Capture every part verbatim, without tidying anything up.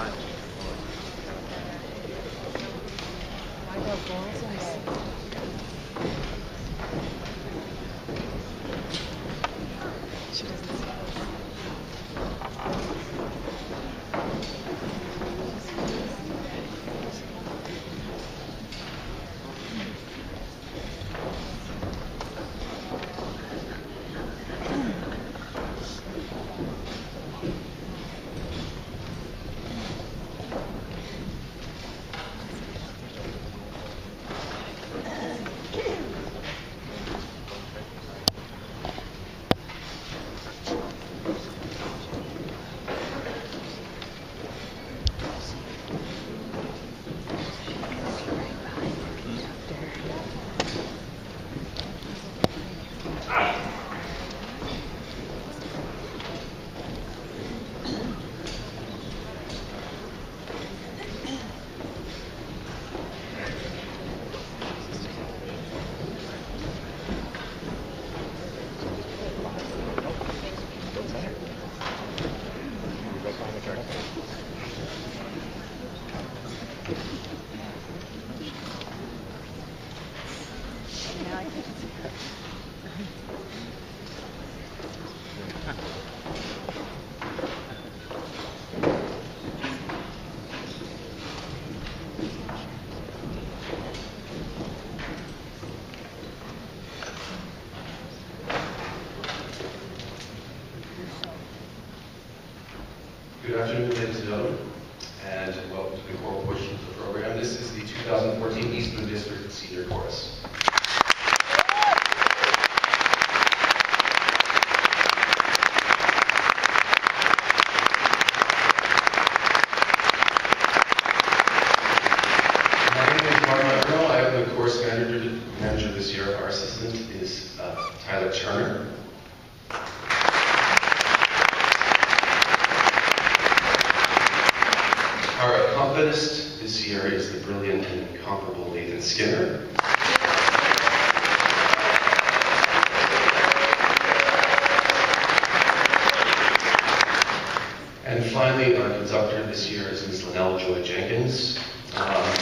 Good afternoon, ladies and gentlemen, and welcome to the choral portion of the program. This is the two thousand fourteen Eastman District Senior Chorus. My name is Mark Monroe. I am the course manager, manager this year. Our assistant is uh, Tyler Turner. Our accompanist this year is the brilliant and incomparable Nathan Skinner. And finally, our conductor this year is Miz Linnell Joy Jenkins. Um,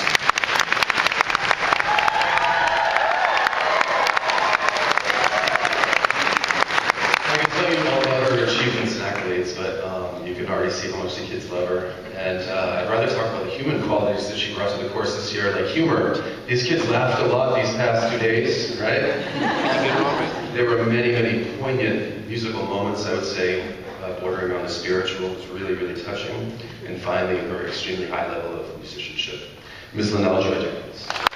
I can tell you all about her achievements and accolades, but um, you can already see how much the kids love her. And uh, I'd rather talk about the human qualities that she brought to the course this year, like humor. These kids laughed a lot these past two days, right? There were many, many poignant musical moments, I would say, uh, bordering on the spiritual. It was really, really touching. And finally, her extremely high level of musicianship. Miz Linnell Joy Jenkins.